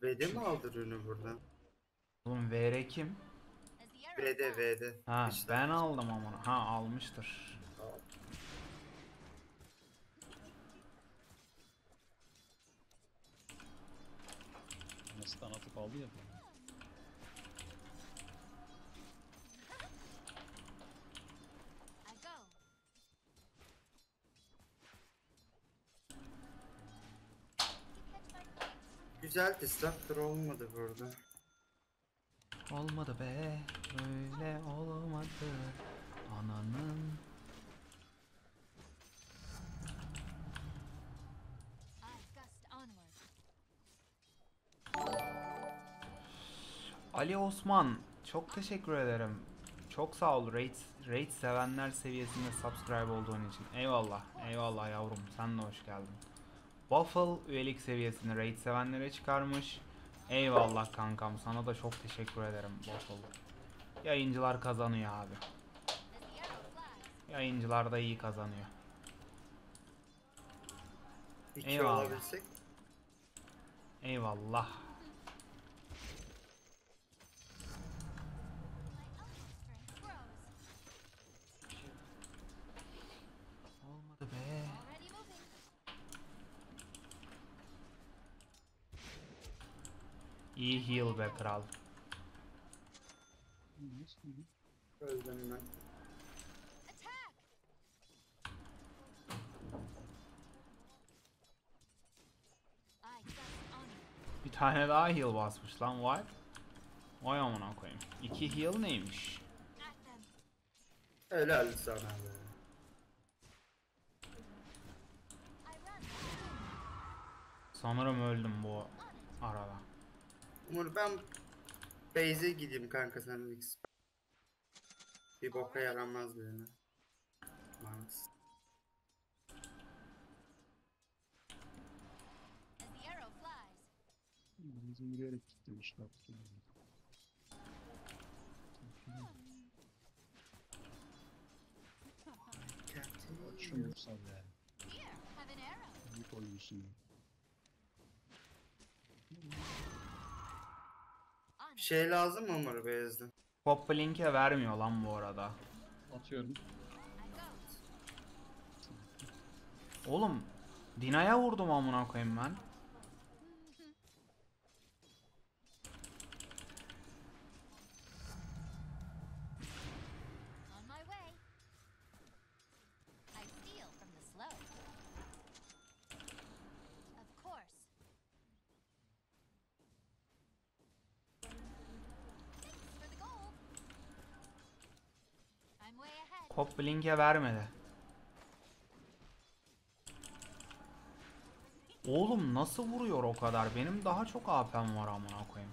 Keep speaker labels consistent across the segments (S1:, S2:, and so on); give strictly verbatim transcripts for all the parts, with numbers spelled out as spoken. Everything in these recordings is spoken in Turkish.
S1: V'de mi aldı ürünü buradan?
S2: Oğlum V R kim?
S1: V'de V'de.
S2: Ha
S1: Dışta.
S2: ben aldım ama. Ha almıştır.
S1: Al.
S3: Nasıl atıp aldı ya.
S1: Güzel disruptor olmadı burada.
S2: Olmadı be. Öyle olmadı. Ananın. Ali Osman. Çok teşekkür ederim. Çok sağ ol. Raid, raid sevenler seviyesinde subscribe olduğun için. Eyvallah. Eyvallah yavrum. Sen de hoş geldin. Waffle üyelik seviyesini raid sevenlere çıkarmış. Eyvallah kankam. Sana da çok teşekkür ederim Waffle. Yayıncılar kazanıyor abi. Yayıncılar da iyi kazanıyor.
S1: İki
S2: Eyvallah.
S1: olabilsek.
S2: Eyvallah. Olmadı be. İyi heal be kral.
S1: Öldüm ben.
S2: Bir tane daha heal basmış lan vay. Vay amına koyayım. İki heal neymiş?
S1: Helal sana be.
S2: Sanırım öldüm bu arada.
S1: Umur ben base'e gideyim kanka sen X. Bir boka yaramaz birine. Maalesef.
S3: Bizim yürüyerek gitmişler. Açılırsa be. Büyük oyuncusun.
S1: Bir şey lazım mı Umur base'de?
S2: Pop link'e vermiyor lan bu arada.
S3: Atıyorum.
S2: Oğlum Dina'ya vurdum amına koyayım ben. Pop link'e vermedi. Oğlum nasıl vuruyor o kadar? Benim daha çok A P'm var amına koyayım.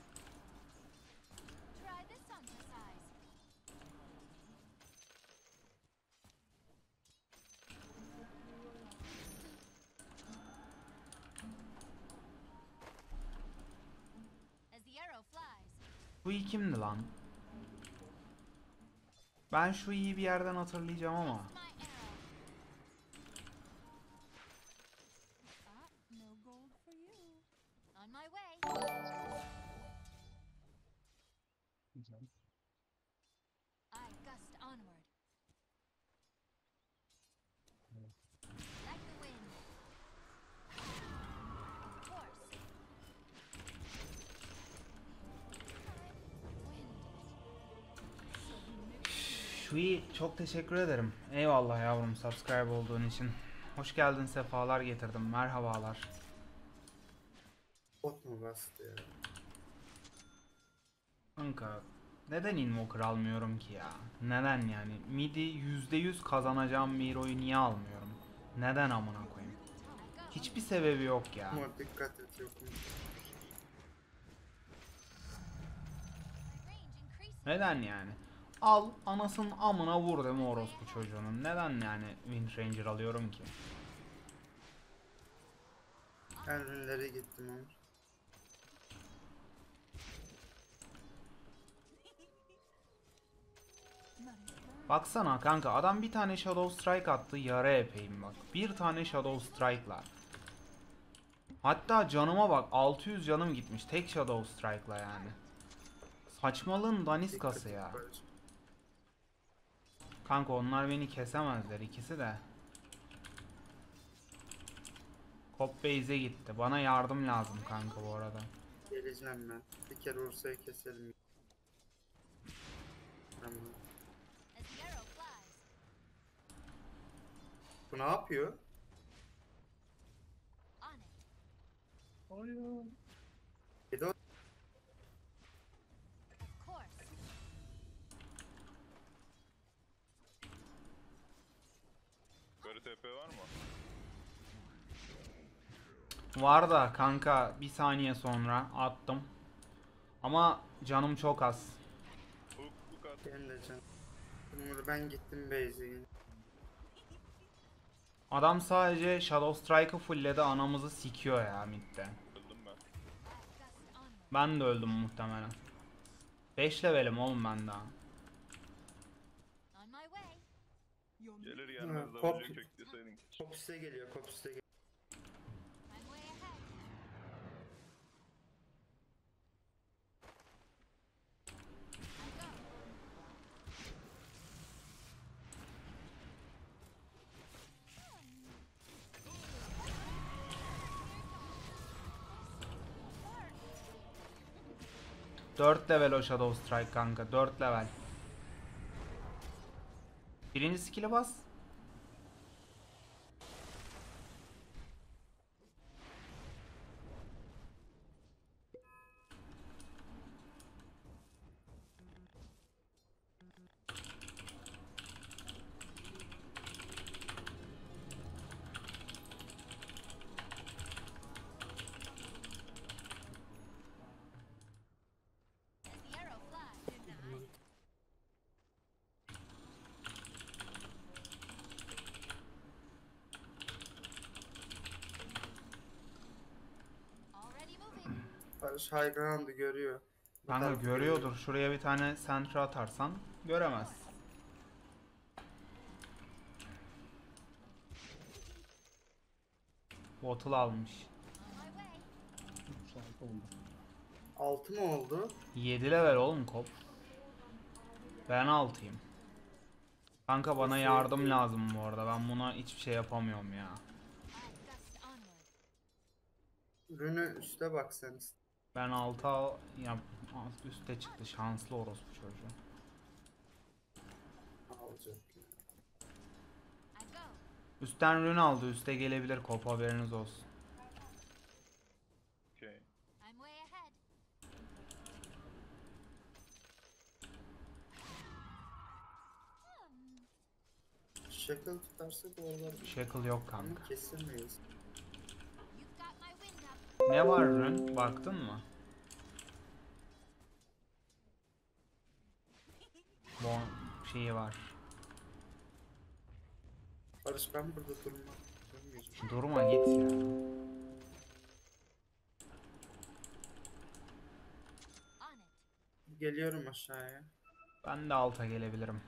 S2: Bu iyi kimdi lan? Ben şu iyi bir yerden hatırlayacağım ama.
S3: Güzel.
S2: Şui çok teşekkür ederim. Eyvallah yavrum subscribe olduğun için. Hoş geldin, sefalar getirdim. Merhabalar.
S1: Bot mu bastı ya?
S2: Kanka neden Invoker almıyorum ki ya? Neden yani? Midi yüzde yüz kazanacağım bir hero'yu niye almıyorum? Neden amına koyayım? Hiçbir sebebi yok ya.
S1: Umur dikkat et yok mu?
S2: Neden yani? Al anasının amına vur deme orospu çocuğunun. Neden yani Wind Ranger alıyorum ki?
S1: Ben ürünlere gittim Umur.
S2: Baksana kanka adam bir tane Shadow Strike attı yarı epeyim bak. Bir tane Shadow Strike'la. Hatta canıma bak, altı yüz canım gitmiş tek Shadow Strike'la yani. Saçmalığın daniskası ya.
S1: Barış.
S2: Kanka onlar beni kesemezler ikisi de. Cop base'e gitti. Bana yardım lazım kanka bu arada.
S1: Geleceğim ben. Bir kere Ursa'yı keselim. Tamam. Bu ne yapıyor?
S3: Hayır.
S1: Bir de o-
S4: Böyle T P var mı?
S2: Var da kanka bir saniye sonra attım. Ama canım çok az.
S4: Hook, hook at.
S1: benim de canım. Umur ben gittim base'e yine.
S2: Adam sadece Shadow Strike'ı fullledi, anamızı sikiyor ya midde.
S4: Öldüm ben.
S2: Ben de öldüm muhtemelen. beş levelim oğlum ben daha.
S4: Gelir gelmez
S1: Ha,
S4: da
S1: kop.
S4: önce kökleseydin.
S1: Kop üste geliyor, kop üste geliyor.
S2: dört level o Shadow Strike kanka, dört level. Birinci skill'e bas.
S1: Barış high ground'ı görüyor. Bu
S2: Kanka
S1: tarafı
S2: görüyordur. Şuraya bir tane sentra atarsan göremez. Bottle almış.
S3: Saat oldu.
S1: altı mı oldu?
S2: yedi level oğlum Kop. Ben altıyım. Kanka bana yardım lazım bu arada. Ben buna hiçbir şey yapamıyorum ya.
S1: Ürünü üste bak sen.
S2: Ben altı al... Ya üste çıktı. Şanslı orospu çocuğu.
S1: Alacak.
S2: Üstten rune aldı. Üste gelebilir Kop, haberiniz olsun.
S4: Okey.
S1: Shackle tutarsa bu oralar
S2: Shackle yok kanka.
S1: ama kesemeyiz.
S2: Ne var rune? Baktın mı? Bon şeyi var.
S1: Barış ben burada durma. Durmayacağım.
S2: Durma git ya.
S1: Geliyorum aşağıya.
S2: Ben de alta gelebilirim.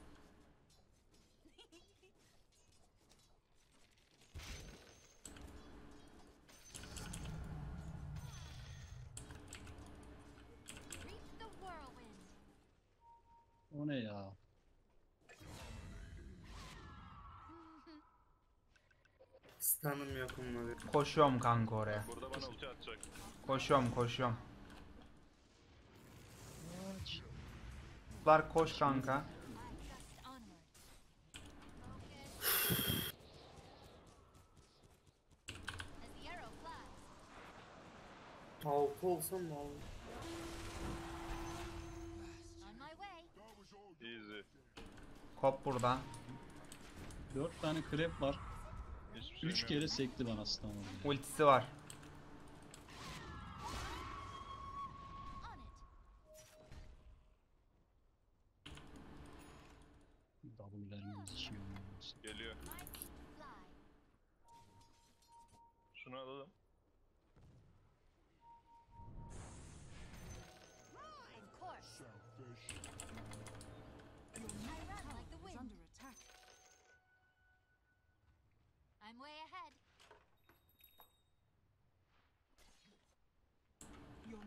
S3: O ne ya?
S1: Stun'ım yok onları.
S2: Koşuyorum kanka oraya.
S4: Burada bana ulti atacak.
S2: Koşuyorum koşuyorum.
S3: Aç.
S2: Lar koş kanka.
S1: Altı olsam ne olur?
S4: Easy.
S2: Kop burada.
S3: Dört tane krep var.
S4: Hiçbir şey
S3: Üç kere sekti bana stun'ı.
S2: Ultisi var.
S3: W'lerimiz içiyor.
S4: Geliyor. Şunu alalım.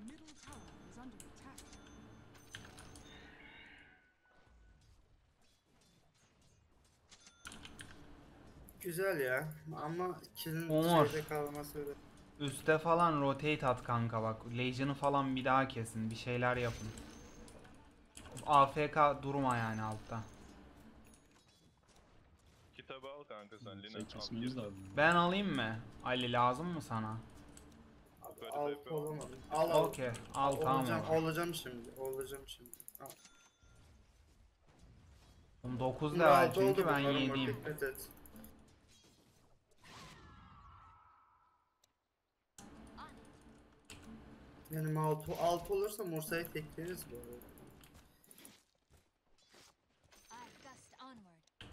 S5: middle tower is under attack.
S1: Güzel ya. Ama kill'in
S2: Umur.
S1: şeyde kalması öyle.
S2: Üste falan rotate at kanka bak. Legion'ı falan bir daha kesin. Bir şeyler yapın. A F K durma yani altta.
S4: Kitabı al kanka sen Lina.
S3: Şey
S4: Al
S3: kesmemiz
S4: kitabı.
S3: lazım.
S2: Ben alayım mı? Ali lazım mı sana?
S4: Yukarı
S1: Altı
S4: tepe var.
S1: olamadım. Al al.
S2: Okey. Al tamam.
S1: Olacağım,
S2: o zaman.
S1: olacağım şimdi. Olacağım şimdi. Al.
S2: Oğlum dokuz
S1: Bunlar
S2: level
S1: altı oldu
S2: çünkü ben
S1: bunların,
S2: yediyim.
S1: dikkat et. Yani altı, altı olursa Mursa'yı tekleriz bu arada.
S6: I gust onward.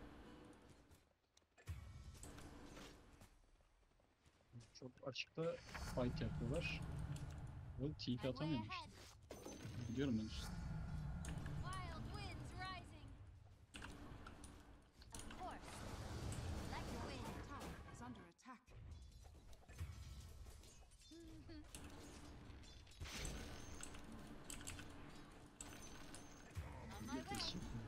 S3: Çok açıkta fight yapıyorlar. O T P
S6: I'm way
S3: atamıyormuş.
S6: ahead.
S3: Gidiyorum ben üstüne.
S6: Wild winds rising. Of course. Like the wind.
S5: Tower is under attack.
S6: On my way.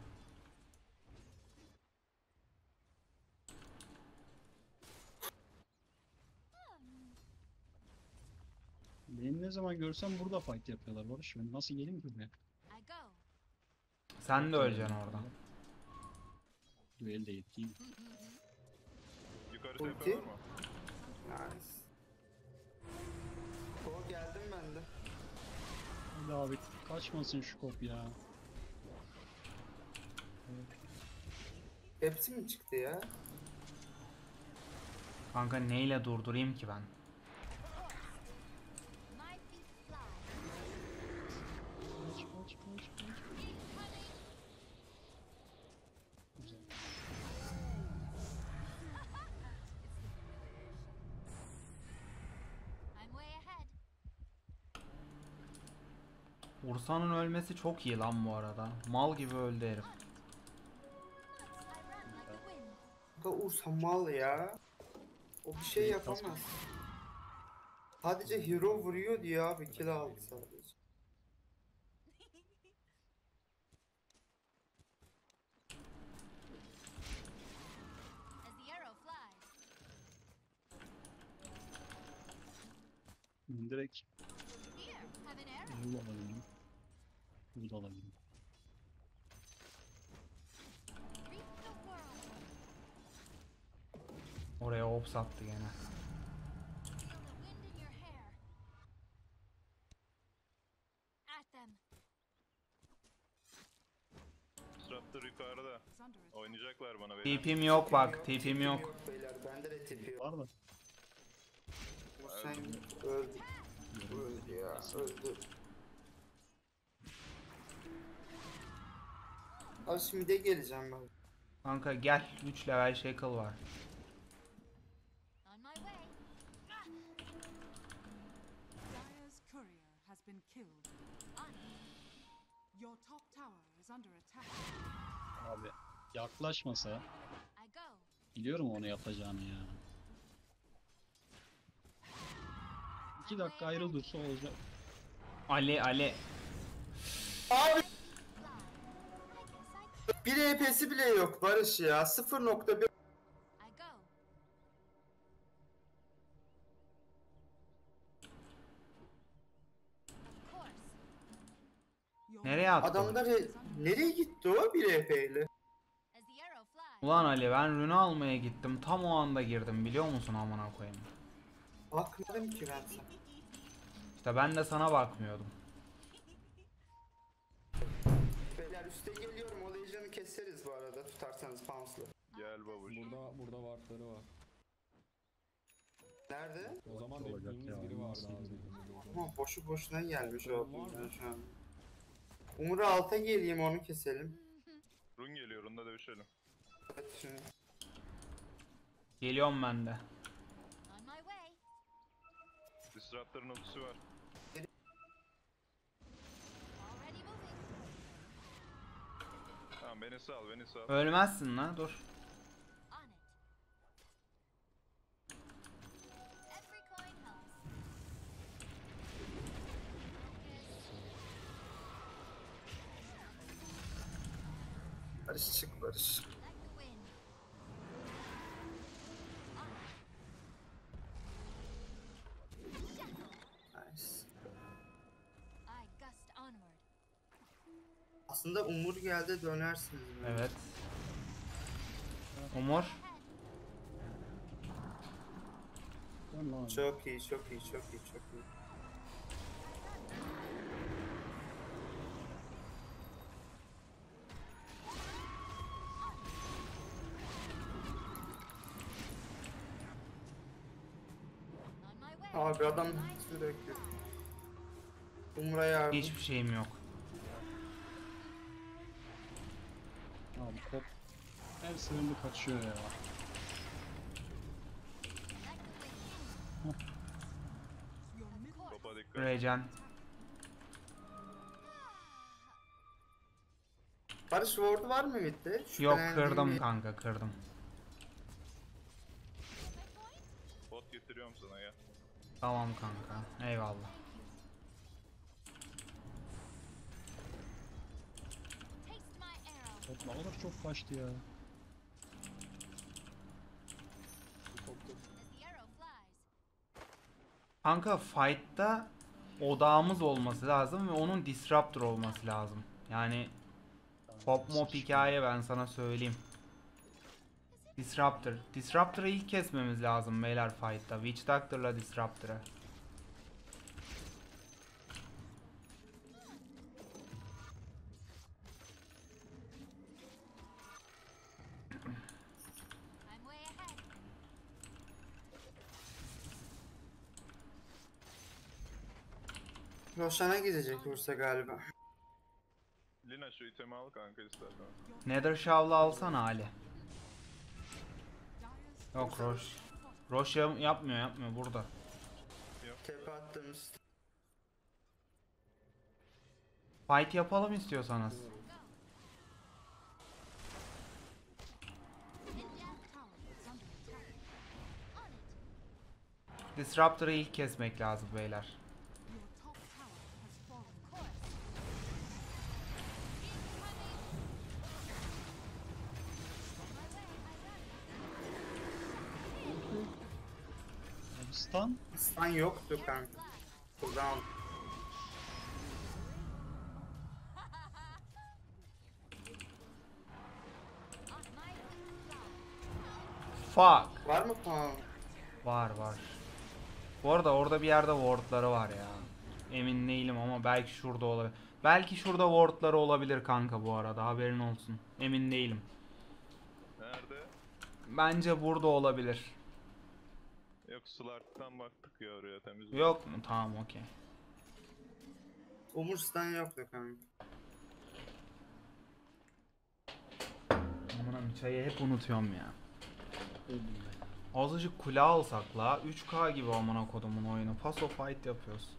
S3: Beni ne zaman görsem burada fight yapıyorlar Barış. Ben nasıl geleyim ki buraya?
S6: I go.
S2: Sen de öleceksin orada.
S3: Düel de yetkiyim.
S4: Yukarı
S1: Ulti.
S4: tepe var mı?
S1: Nice. O geldim ben de.
S3: Hadi abi kaçmasın şu kop ya.
S1: Hepsi mi çıktı ya?
S2: Kanka neyle durdurayım ki ben?
S6: My feet fly.
S3: Kaç kaç kaç kaç.
S6: Incoming.
S3: Güzel.
S6: I'm way ahead.
S2: Ursa'nın ölmesi çok iyi lan bu arada. Mal gibi öldü herif.
S6: Once I run like the wind.
S1: Da Ursa mal ya. O bir şey yapamaz. Sadece hero vuruyor diye abi, kill aldı sadece.
S6: As the arrow flies.
S3: Ben direkt
S6: Here, have an arrow.
S3: yol alabilirim. Burada alabilirim.
S6: Reap the world.
S2: Oraya ops attı gene.
S6: Feel the wind in your hair. At them.
S4: Disruptor yukarıda.
S5: Is under attack.
S4: Oynayacaklar bana beyler.
S2: T P'm yok bak. T P'm yok.
S1: Beyler bende de tipi yok.
S3: Var da.
S1: Sen öldü. Öldü ya. Öldü. Abi şimdi de geleceğim ben.
S2: Kanka gel. üç level shackle var.
S6: On my way.
S5: Dire's courier has been killed.
S6: On.
S5: Your top tower is under attack.
S3: Abi yaklaşmasa
S6: I go.
S3: biliyorum onu yapacağını ya. İki dakika ayrıl dursa olacak.
S2: Ali Ali.
S1: Abi
S6: Fly. I guess I
S1: bir E P'si bile yok Barış ya. sıfır nokta bir.
S6: I go. Of course.
S5: Your
S2: Nereye attı?
S1: Adamlar e- nereye gitti o bir E P ile?
S6: As the arrow flies.
S2: Ulan Ali ben rune almaya gittim. Tam o anda girdim biliyor musun amına koyayım.
S1: Bakmadım ki ben sana.
S2: İşte ben de sana bakmıyordum.
S1: Beyler üste geliyorum. O Legion'ı keseriz bu arada tutarsanız Pounce'la.
S4: Gel babuş.
S7: Burada burada wardları var.
S1: Nerede?
S7: O zaman
S3: Olacak
S7: dediğimiz
S3: ya,
S7: biri vardı
S3: nasıl
S7: abi.
S3: olacak?
S1: Ama boşu boşuna gelmiş
S7: Var
S1: oldum
S7: mı?
S1: ben şu an. Umur'a alta geleyim, onu keselim.
S4: Run geliyor. Run'da dövüşelim.
S1: Evet, şimdi.
S2: Geliyorum ben de.
S6: On my way.
S4: Disruptor'ın ultisi var.
S6: Already moving.
S4: Tamam beni sal beni sal.
S2: Ölmezsin lan dur.
S6: On it. Every coin helps.
S1: Barış çık Barış.
S6: Like the wind.
S1: Nice.
S6: I gust onward.
S1: Aslında Umur geldi dönersiniz. bence.
S2: Evet. Umur.
S3: Dön lan.
S1: Çok iyi, çok iyi, çok iyi, çok iyi.
S6: On my way.
S1: Abi adam sürekli. Umur'a yardım.
S2: Hiçbir şeyim yok.
S3: Abi kop her seferinde kaçıyor ya.
S5: Your middle
S4: Topa dikkat.
S2: Regen.
S1: Barış ward'u var mı midde?
S2: Yok,
S1: Şüphelendiğim
S2: kırdım
S1: bir-
S2: kanka, kırdım.
S4: Bot getiriyorum sana ya.
S2: Tamam kanka. Eyvallah.
S6: Taste my arrow.
S3: Kop ne kadar çok kaçtı ya.
S6: As the arrow flies.
S2: Kanka fight'ta odağımız olması lazım ve onun disruptor olması lazım. Yani pop mop hikaye, ben sana söyleyeyim. Disruptor. Disruptor'ı ilk kesmemiz lazım beyler fight'ta. Witch Doctor'la Disruptor'ı.
S6: I'm way ahead.
S1: Roşan'a gidecek Ursa galiba.
S4: Lina şu itemi al kanka istersen.
S2: Nether Shawl'ı alsana Ali.
S5: Dyer's
S2: Yok Rosh. Rosh ya- yapmıyor yapmıyor burada.
S1: Tepe attığımız.
S2: Fight yapalım istiyorsanız.
S5: tower is under attack.
S6: On it.
S2: Disruptor'ı ilk kesmek lazım beyler.
S5: Your top tower has fallen.
S6: Course. Incoming.
S3: Abi stun.
S1: Stun yoktu kanka. Cooldown.
S6: On my
S2: Fuck.
S1: Var mı puan?
S2: Var var. Bu arada orada bir yerde wardları var ya. Emin değilim ama belki şurada olabilir. Belki şurada wardları olabilir kanka bu arada, haberin olsun. Emin değilim.
S4: Nerede?
S2: Bence burada olabilir.
S4: Yok Slark'tan baktık ya oraya temiz.
S2: Yok mu? Tamam, okey.
S1: Umur stun yoktu kanka.
S2: Aman çayı hep unutuyorum ya.
S3: Öldüm ben.
S2: Azıcık kule alsak la. üç K gibi amına kodumun oyunu. Paso fight yapıyoruz.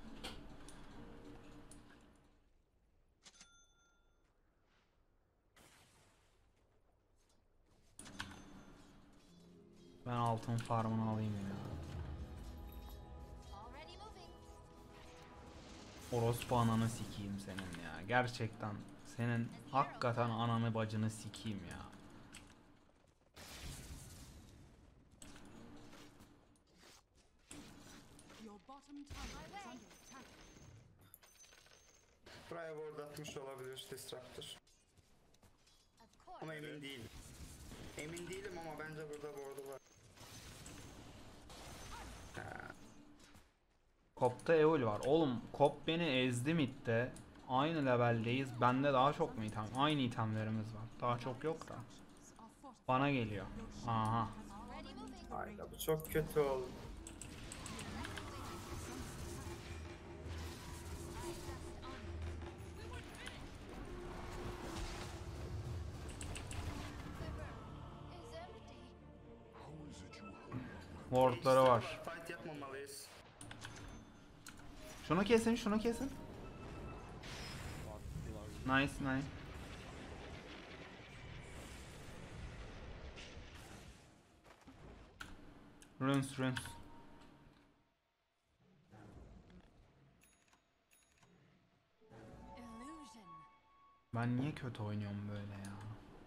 S2: Ben altın farmını alayım ya.
S6: already moving.
S2: Orospu ananı sikeyim senin ya. Gerçekten senin hakikaten ananı bacını sikeyim ya.
S5: Your bottom tower is under attack.
S1: Buraya ward atmış olabilir Disruptor.
S6: Of course.
S1: Ama emin değilim. Emin değilim ama bence burada ward'u var. Ha,
S2: Kop'ta Eul var. Oğlum Kop beni ezdi midde. Aynı leveldeyiz. Bende daha çok mu item? Aynı itemlerimiz var. Daha çok yok da.
S5: Are fortified.
S2: Bana geliyor. Aha.
S6: Already moving.
S1: hayda bu çok kötü oldu.
S6: Is empty.
S2: Wardları var.
S1: Fight yapmamalıyız.
S2: Şunu kesin, şunu kesin. Nice, nice. Runes, runes.
S6: Illusion.
S2: Ben niye kötü oynuyorum böyle ya?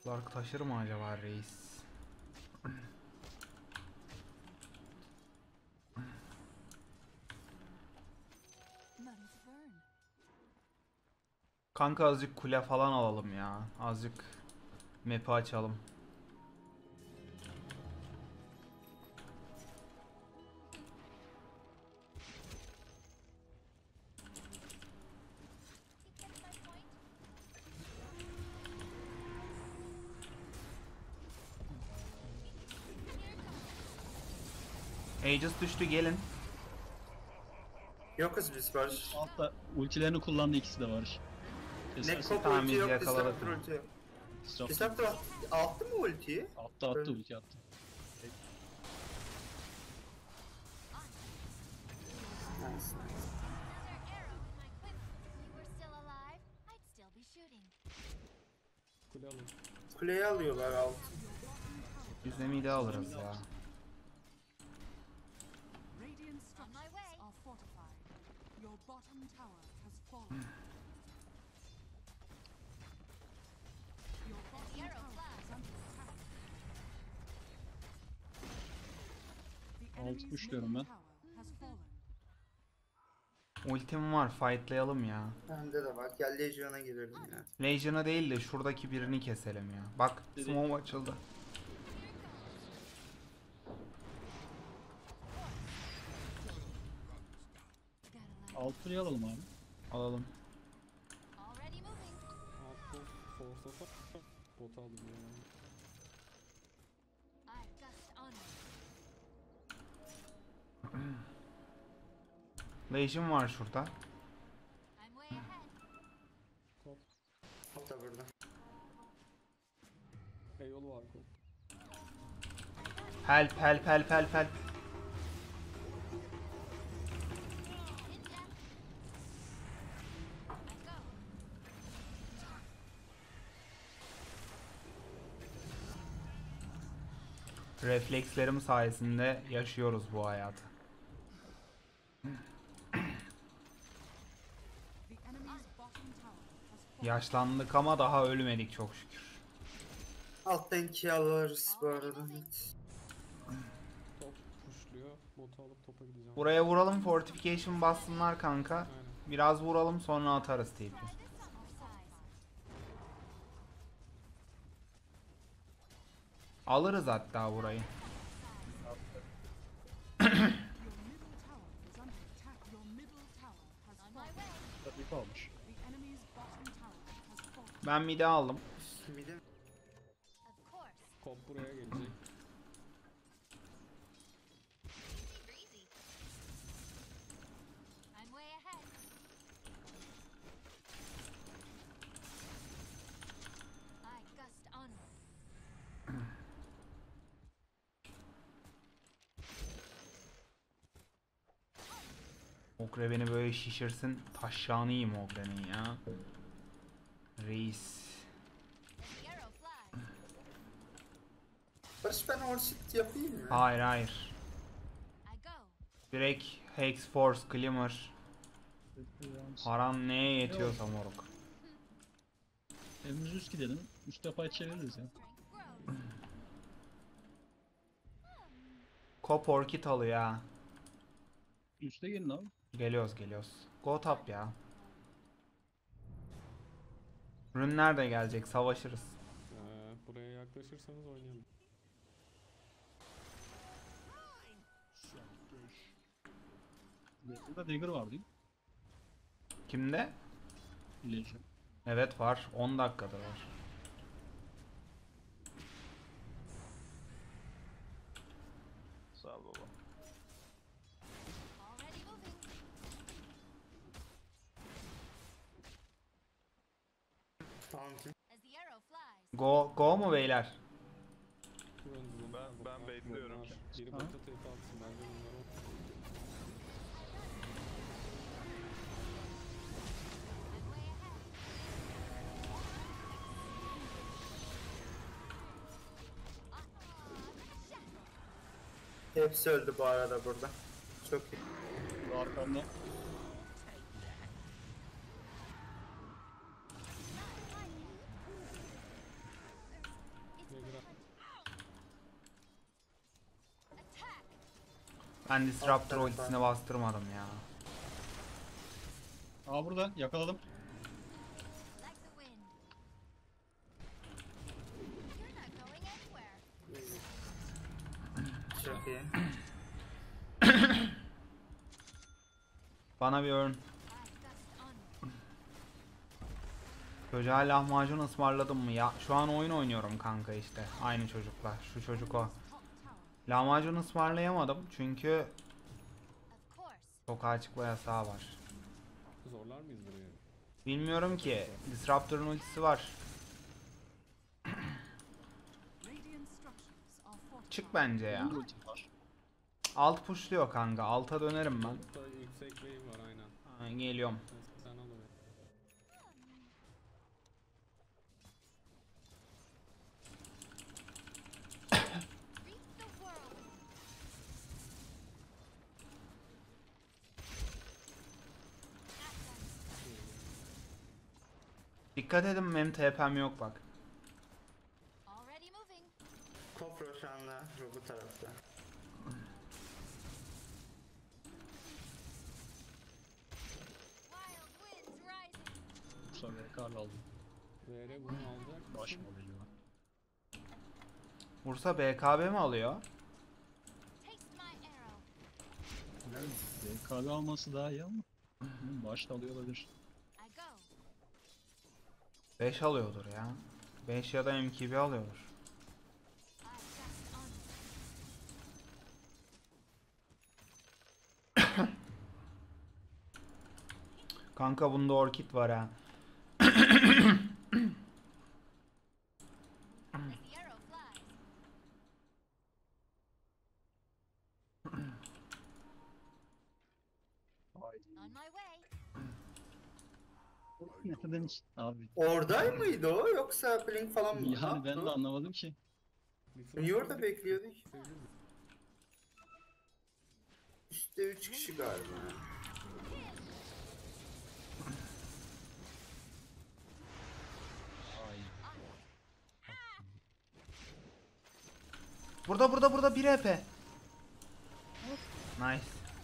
S2: Lark taşır mı acaba reis?
S5: Money to burn.
S2: Kanka azıcık kule falan alalım ya. Azıcık map'i açalım.
S6: You get my point?
S2: Aegis düştü, gelin.
S1: Yokuz biz Barış.
S3: Altta ultilerini kullandı, ikisi de Barış.
S1: Ne
S3: Kesersin.
S1: Kop
S2: Tamam,
S1: ulti
S2: biz
S1: yok,
S2: yakaladık
S1: Disruptor
S2: mı?
S1: ulti yok.
S3: Disruptor.
S1: Disruptor attı, attı mı ultiyi?
S3: Attı attı ulti attı.
S1: Nice, nice.
S6: Another arrow in my quiver. If you were still alive, I'd still be shooting.
S7: Kule alın.
S1: Kuleyi alıyorlar altı.
S2: Biz de mide alırız ya.
S5: Radiant
S6: On my way.
S5: structures are fortified. Your bottom tower has fallen. Your bottom
S6: arrow
S5: tower
S6: flies.
S5: is under attack. The
S3: Altı
S5: enemy's
S3: kuşluyorum
S5: middle
S3: ben.
S5: tower has fallen.
S2: Ultim var, fightlayalım ya.
S1: Bende de var. Gel Legion'a girelim ya.
S2: Legion'a değil de şuradaki birini keselim ya. Bak,
S3: Dedi.
S2: smoke açıldı.
S3: Altıyı alalım abi.
S2: Alalım.
S6: Already moving.
S7: Altta force atar. Bot aldım ya.
S6: I gust onward.
S2: Legion var şurada.
S6: I'm way ahead.
S7: Kop.
S1: Top da burada.
S7: E yolu var kop.
S2: Help help help help help.
S6: Ninja. Let's go.
S2: Reflekslerim sayesinde yaşıyoruz bu hayatı.
S5: The enemy's bottom tower has fallen.
S2: Yaşlandık ama daha ölmedik çok şükür.
S1: Alttan ikiye alırız bu arada. Evet.
S7: Top pushluyor. Botu alıp topa gideceğim.
S2: Buraya vuralım, fortification bassınlar kanka.
S7: Aynen.
S2: Biraz vuralım, sonra atarız T P.
S6: Try this on size.
S2: Alırız hatta burayı.
S5: Your middle tower is under attack. Your middle tower has
S6: On my
S5: fallen.
S6: way.
S3: Tabii kalmış.
S5: The enemy's bottom tower has fallen.
S2: Ben midi aldım.
S1: Bir de
S6: Of course.
S7: Kop buraya gelecek.
S6: Breezy. I'm way ahead. I gust onward.
S2: Ogre beni böyle şişirsin. Taşağını yiyeyim Ogre'nin ya. Reis.
S6: As the arrow flies.
S1: Barış ben Orchid yapayım mı?
S2: Hayır hayır.
S6: I go.
S2: Direkt Hex Force, Glimmer. Paran neye yetiyorsa moruk.
S3: Evimiz üst gidelim. Üst defa çeviririz ya.
S6: Strength grows.
S2: Kop orkid alıyor ha.
S3: Üste gelin abi.
S2: Geliyoruz geliyoruz. Go top ya. Rünler de gelecek, savaşırız.
S7: Ee, buraya yaklaşırsanız oynayalım.
S3: Burada dagger var değil mi?
S2: Kimde?
S3: Legion.
S2: Evet var. on dakikada var.
S4: Sağ ol baba.
S6: Already moving.
S1: Tamam ki.
S6: As the arrow flies.
S2: Go go mu beyler?
S7: Kurun
S4: Ben- ben bekliyorum.
S7: Biri
S3: Ha?
S7: bota tape atsın. Bence bunlar o.
S6: I'm way ahead.
S1: Hepsi öldü bu arada burada. Çok iyi.
S3: Bu arkamda.
S2: Ben Disruptor
S1: Alt tarafa.
S2: ultisini bastırmadım ya.
S3: Aa burada yakaladım.
S6: Like the wind. You're not going anywhere.
S1: Çok iyi.
S2: Bana bir ön.
S6: I gust onward.
S2: Çocuğa lahmacun ısmarladım mı ya? Şu an oyun oynuyorum kanka işte. Aynı çocuklar. Şu çocuk o.
S5: Top tower.
S2: Lahmacun ısmarlayamadım çünkü
S6: Of course.
S2: sokağa çıkma yasağı var.
S7: Zorlar mıyız burayı?
S2: Bilmiyorum ki. Disruptor'un ultisi var.
S5: Radiant structures are fortified.
S2: Çık bence ya.
S3: Benim de ultim var.
S2: Alt pushluyor kanka. Alta dönerim ben.
S7: Altta yüksek wave var aynen.
S2: Ha, geliyorum.
S7: Sen, sen al orayı.
S6: Reap the world.
S2: Dikkat edin benim T P'm yok bak.
S6: Already moving.
S1: Kofro şu anda bu tarafta.
S6: Wild winds rising.
S3: Bursa ve Karl aldım.
S7: V R bunu alacak.
S3: Başıma geliyor.
S2: Bursa B K B mi alıyor?
S6: Taste my arrow.
S3: Yani B K B alması daha iyi ama. Hı, Baş da alıyor olabilir.
S6: I go.
S2: beş alıyordur ya. beş ya da M K B alıyordur.
S6: I gust onward.
S2: Kanka bunda orkid var ha.
S6: As the arrow flies.
S3: Haydi.
S6: On my way.
S3: Neden hiç? Abi.
S1: Orada mıydı o yoksa blink falan mı? Ne
S3: Yani ben
S1: yaptı
S3: de
S1: o?
S3: anlamadım ki.
S1: Niye orada bekliyorduk?
S7: Sevilir mi?
S1: İşte üç kişi galiba.
S3: Ay.
S2: Burada burada burada bir E P. Nice.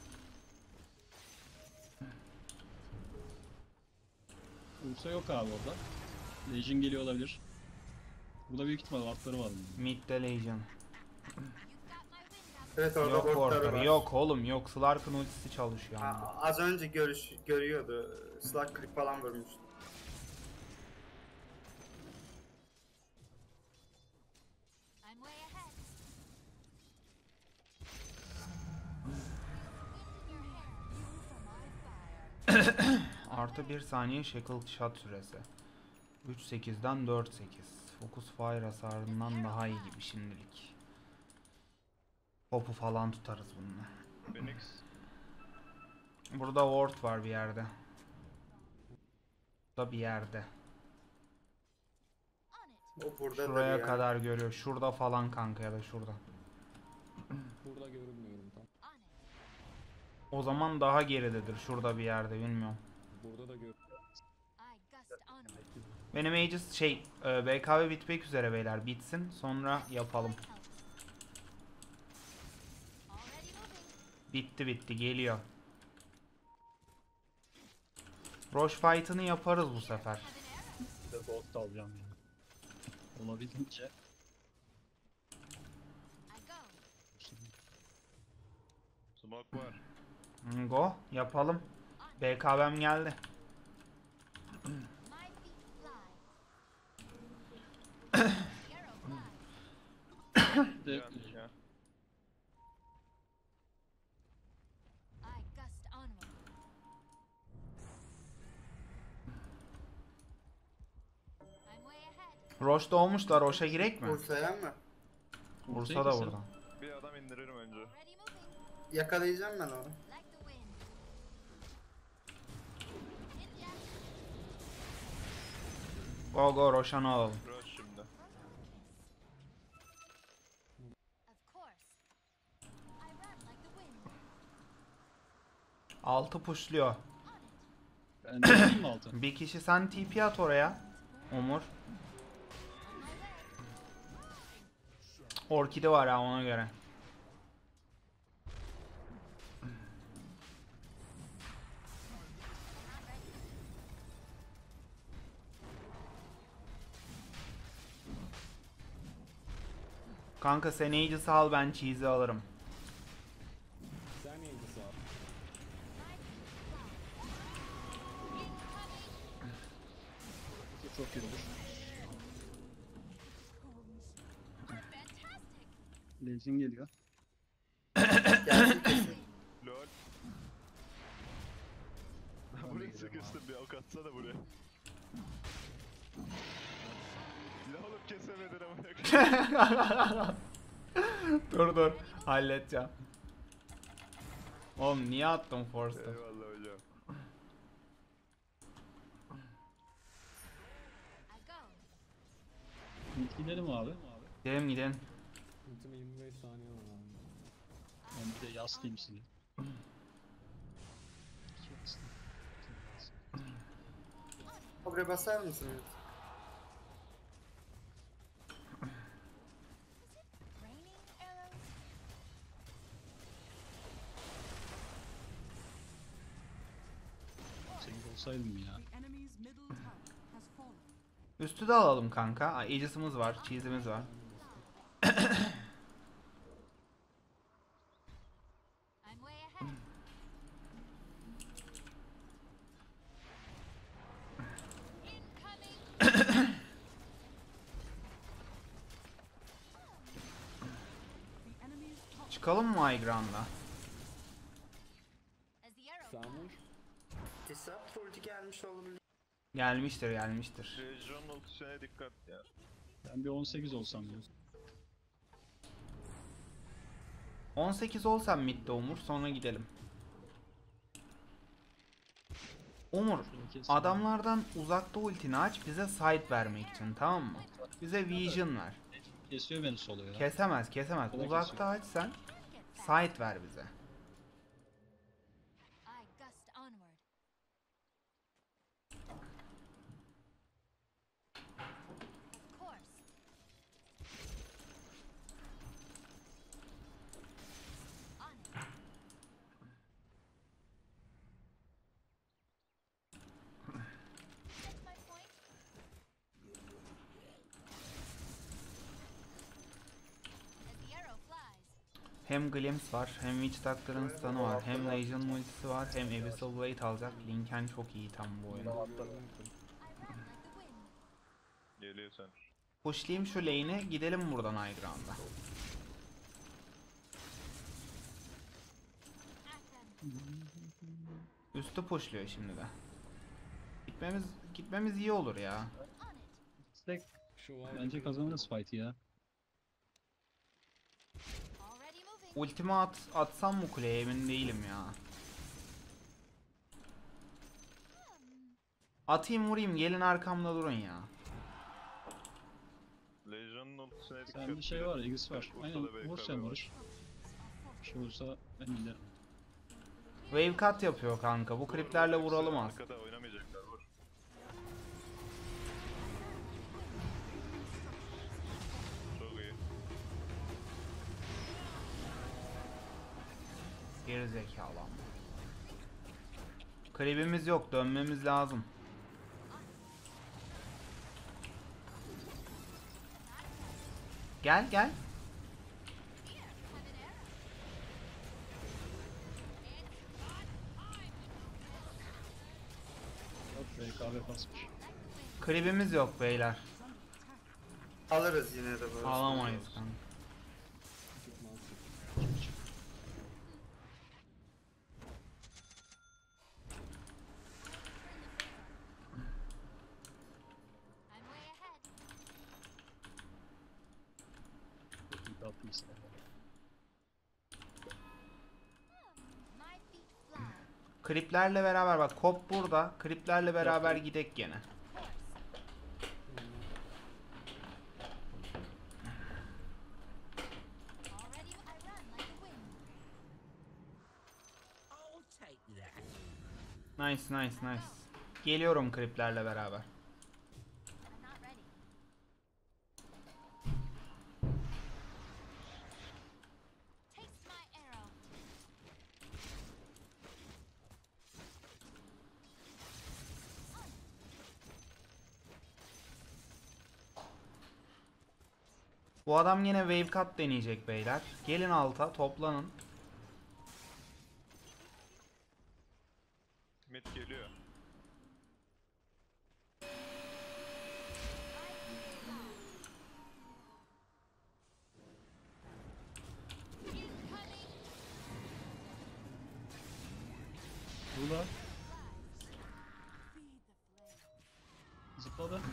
S3: Bursa yok abi orada. Legion geliyor olabilir. Burada büyük ihtimal atları var bunun.
S2: Mid'de Legion.
S6: You got my wind up.
S1: Evet orada
S2: Yok
S1: botları
S2: orada.
S1: var.
S2: Yok oğlum yok. Slark'ın ultisi çalışıyor. anda.
S1: Ha, az önce görüş, görüyordu. Slack click falan vurmuş.
S6: I'm way ahead. Wind in your hair. You for my fire.
S2: Artı bir saniye shackle shot süresi. üç sekizden dört sekiz. Focus fire hasarından daha iyi gibi şimdilik. Popu falan tutarız bununla.
S4: Phoenix.
S2: Burada ward var bir yerde. Burada bir yerde.
S6: On it.
S1: O burada
S2: Şuraya
S1: yani.
S2: kadar görüyor. Şurada falan kanka ya da şurada.
S7: Burada görünmüyorum tam.
S6: On it.
S2: O zaman daha geridedir. Şurada bir yerde bilmiyorum.
S7: Burada da gör.
S6: I gust onward.
S2: Benim Aegis şey e, B K B bitmek üzere beyler. Bitsin sonra yapalım.
S6: Help. Already moving.
S2: Bitti bitti geliyor. Roche fight'ını yaparız bu sefer.
S6: Have an arrow.
S3: Bir de bot da alacağım yani. Olabildiğince.
S6: I go.
S4: Smoke var.
S2: Hmm, Go yapalım. B K B'm geldi.
S6: My feet fly. The arrow flies.
S3: Bir de
S4: Ya, ya.
S6: I gust onward. I'm way ahead.
S2: Roche doğmuş da Roche'a girek mi?
S1: Bursa'ya mı?
S2: Bursa da buradan.
S4: Bir adam indiririm önce.
S6: Already moving.
S1: Yakalayacağım ben onu.
S6: Like the wind. In ya.
S2: Go go Roche'anı alalım.
S4: Rush şimdi.
S6: Of course. I run like the wind.
S2: Altı pushluyor.
S6: On it.
S3: Ben de yapayım mı altı?
S2: Bir kişi sen T P at oraya. Umur.
S6: On my way.
S2: Orkidi var ha ona göre. Kanka sen Aegis'i al, ben cheese'i alırım.
S7: Sen yıldız abi.
S3: Çok iyi olur. Legion geliyor.
S1: Gelsin kesin.
S4: Lol. Buraya sıkıştım, bir ok atsana buraya. Ya oğlum kesemedin ama.
S2: Dur dur, halledeceğim. Oğlum niye attım Force'da?
S4: Eyvallah hocam.
S6: I go.
S3: Mid gidelim abi.
S2: Gidelim gidelim.
S7: Ultime yirmi beş saniye var abi.
S3: Ben bir de yaslayayım sizi.
S1: Buraya basar mısınız?
S6: Raining arrows.
S3: Senin olsaydım ya.
S5: The enemy's middle tower has fallen.
S2: Üstü de alalım kanka. Aegis'imiz var, cheese'imiz var.
S6: I'm way ahead. Incoming.
S5: The enemy's top
S2: Çıkalım mı High Ground'a?
S6: As the arrow
S7: Sen vur.
S1: Disrupt ulti gelmiş olabilir.
S2: Gelmiştir gelmiştir.
S4: Legion ultisine dikkat ya.
S3: Ben bir on sekiz olsam ya.
S2: on sekiz olsam midde Umur, sonra gidelim. Umur,
S3: Kesin.
S2: adamlardan uzakta ultini aç, bize side vermek için, tamam mı? Bize vision ver.
S3: Kesiyor beni solo ya.
S2: Kesemez kesemez.
S3: O da
S2: Uzakta
S3: kesiyor.
S2: aç sen,
S6: get back.
S2: side ver bize.
S6: I gust onward. Of course. On it. That's my point. As the arrow flies.
S2: Hem Glimpse var, hem Witch Doctor'ın stun'ı var, hem Legion ultisi var, hem Abyssal Blade alacak. Linken çok iyi tam bu oyunda.
S6: I run like the wind.
S4: Geliyor sen.
S2: Pushlayayım şu lane'i, gidelim buradan High Ground'a.
S6: At them.
S2: Üstü pushluyor şimdi de. Gitmemiz gitmemiz iyi olur ya.
S6: On it.
S3: Tek
S7: Şu var.
S3: bence kazanırız fight'ı ya.
S6: Already moving.
S2: Ultimi at, atsam mı kuleye emin değilim ya. Atayım vurayım, gelin arkamda durun ya.
S4: Legion'un ultisine dikkat.
S3: Sende şey var, Aegis var.
S4: Ursa
S3: Aynen
S4: da B K B
S3: vur sen
S4: var.
S3: vur. Bir şey olursa ben giderim.
S2: Wave cut yapıyor kanka. Bu
S4: Vur,
S2: kriplerle
S4: vur,
S2: vuralım
S4: yoksa
S2: az.
S4: Arkada oynamayacaklar, vur. Çok iyi.
S2: Geri zekalı ama. Kribimiz yok, dönmemiz lazım. Gel gel.
S3: Yok B K B basmış.
S2: Kribimiz yok beyler.
S1: Alırız yine de böyle.
S2: Alamayız kanka.
S7: Çıkmaz çık.
S6: I'm way ahead.
S3: Bir altı ister.
S6: My feet fly.
S2: Kriplerle beraber bak, Kop burada. Kriplerle beraber gidek gene.
S6: Already I run like the wind.
S2: Nice nice nice. Geliyorum kriplerle beraber.
S6: I'm not ready. Taste my arrow.
S2: Bu adam yine wave cut deneyecek beyler. Gelin alta toplanın.
S4: Mid geliyor.
S3: Burada. Zıpladı.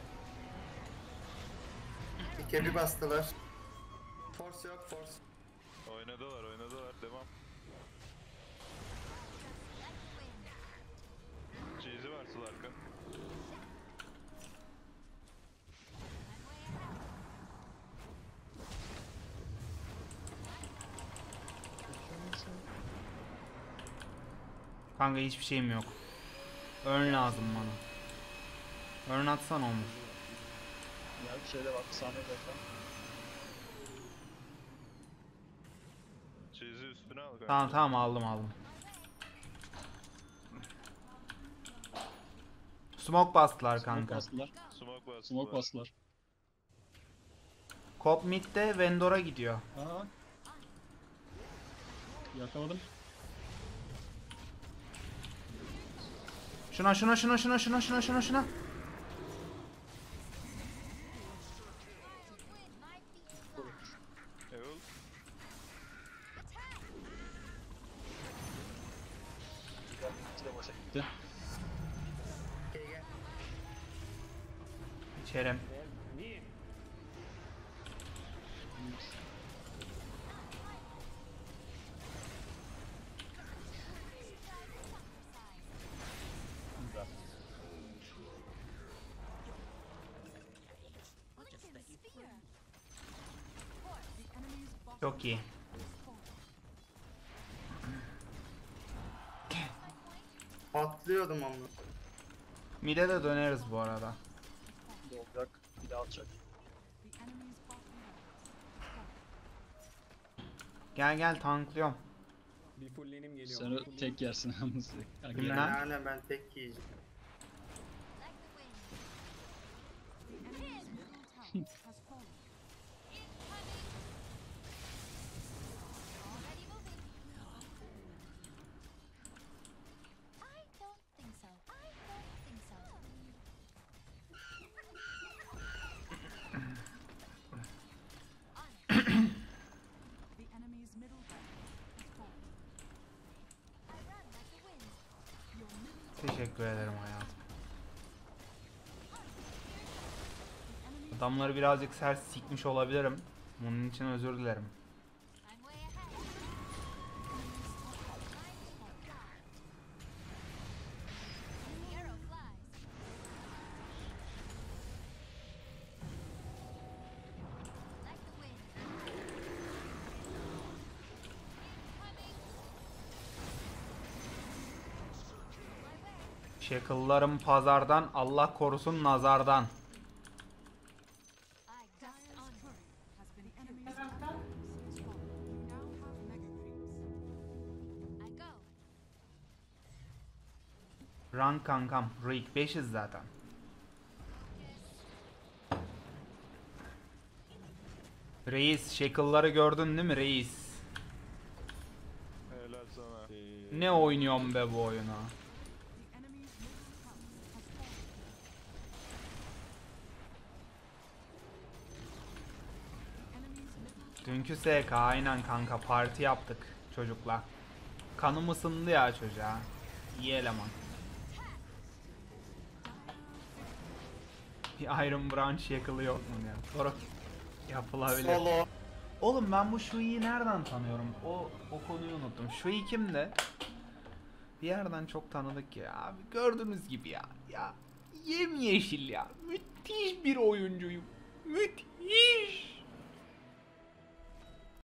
S1: Bir kebi bastılar. Force yok force.
S4: Oynadılar oynadılar devam. Cheese'i var Slark'ın.
S2: Kanka hiçbir şeyim yok. Ön lazım bana. Ön atsan olmuş.
S3: Ya bir şeyde var. Sahne bekle.
S4: Cheese'i üstüne al kanka.
S2: Tamam tamam aldım aldım. Smoke bastılar
S3: Smoke
S2: kanka.
S3: bastılar.
S4: Smoke bastı.
S3: Smoke bastılar.
S2: Cop mid'de Vendor'a gidiyor.
S3: Aha. Yakaladım.
S2: Şuna şuna şuna şuna şuna şuna şuna şuna.
S4: Eul.
S3: İkisi de boşa gitti.
S1: Gel gel.
S2: İçerim.
S3: Güzel.
S2: Çok iyi.
S1: Atlıyordum onu.
S2: Mid'e de döneriz bu arada.
S3: Dolacak. Bir daha atacak.
S5: The enemy's bottom
S2: Gel gel tanklıyorum.
S7: Bir fulllenim geliyor.
S3: Sen o tek yersin yalnız. Ya
S2: Kimden?
S3: gel.
S1: Yani aynen ben tek yiyeceğim.
S5: the enemy's middle tower has fallen.
S6: Already moving. I don't think so. I don't think so.
S5: The enemy's middle tower has fallen.
S6: I run like the wind.
S5: Your middle
S2: Teşekkür ederim hayatım.
S5: the enemy
S2: Adamları birazcık sert sikmiş olabilirim. Bunun için özür dilerim.
S6: I'm way ahead. The arrow flies. Like the wind. Incoming. My way.
S2: Shackle'larım pazardan, Allah korusun nazardan.
S6: I gust
S5: Dyer's
S6: on.
S5: turret has been the enemy's top tower has fallen. You now have mega creeps.
S6: I go.
S2: Run kankam. Rick beşiz zaten. Reis, Shackle'ları gördün değil mi reis?
S4: Helal sana.
S2: Ne oynuyorum be bu oyunu?
S5: The enemy's middle tower has fallen. The enemy's middle
S2: Dünkü S K aynen kanka parti yaptık çocukla. Kanım ısındı ya çocuğa. İyi eleman. Bir Iron Branch yakılıyor mu ya? Sonra yapılabilir.
S1: Solo.
S2: Oğlum ben bu Shui'yi nereden tanıyorum? O o konuyu unuttum. Shui kimdi? Bir yerden çok tanıdık ya. Abi gördüğünüz gibi ya. Ya yemyeşil ya. Müthiş bir oyuncuyum. Müthiş.